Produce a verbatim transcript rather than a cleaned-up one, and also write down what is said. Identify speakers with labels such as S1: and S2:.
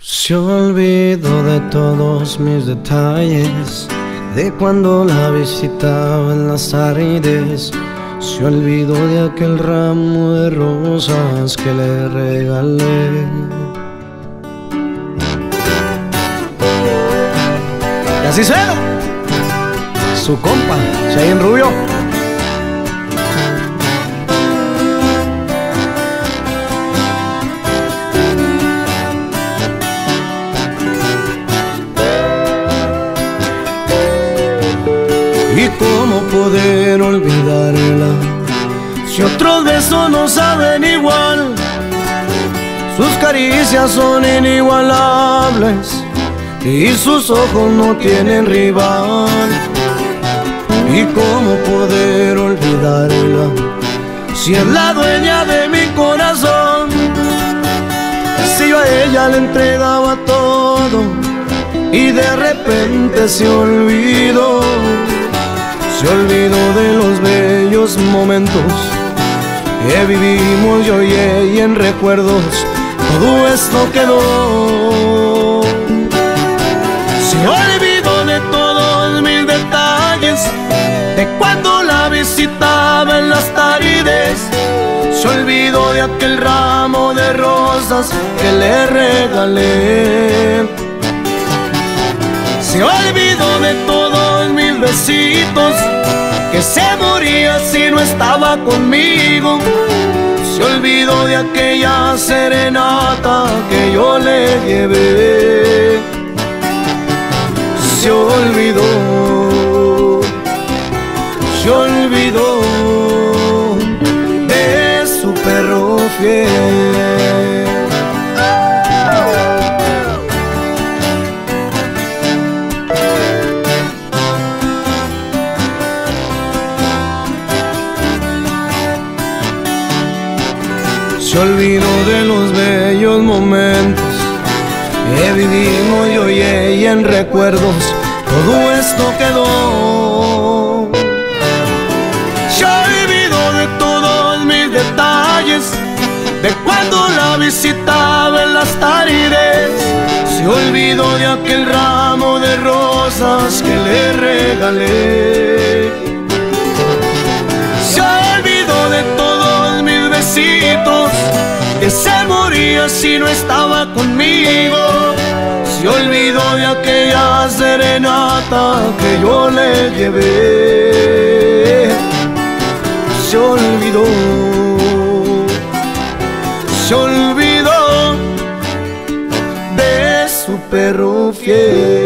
S1: Se olvidó de todos mis detalles, de cuando la visitaba en las tardes. Se olvidó de aquel ramo de rosas que le regalé. Y así suena su compa, Chayín Rubio. ¿Y cómo poder olvidarla si otros besos no saben igual? Sus caricias son inigualables y sus ojos no tienen rival. ¿Y cómo poder olvidarla si es la dueña de mi corazón? Si yo a ella le entregaba todo y de repente se olvidó. Se olvidó de los bellos momentos que vivimos yo y ella, en recuerdos todo esto quedó. Se olvidó de todos mis detalles, de cuando la visitaba en las tardes. Se olvidó de aquel ramo de rosas que le regalé. Se olvidó de todos mis besitos, que se moría si no estaba conmigo. Se olvidó de aquella serenata que yo le llevé. Se olvidó, se olvidó de su perro fiel. Se olvidó de los bellos momentos que vivimos yo y ella, en recuerdos todo esto quedó. Se olvidó de todos mis detalles, de cuando la visitaba en las tardes. Se olvidó de aquel ramo de rosas que le regalé. Se olvidó de todos mis besitos, que se moría si no estaba conmigo. Se olvidó de aquella serenata que yo le llevé. Se olvidó, se olvidó de su perro fiel.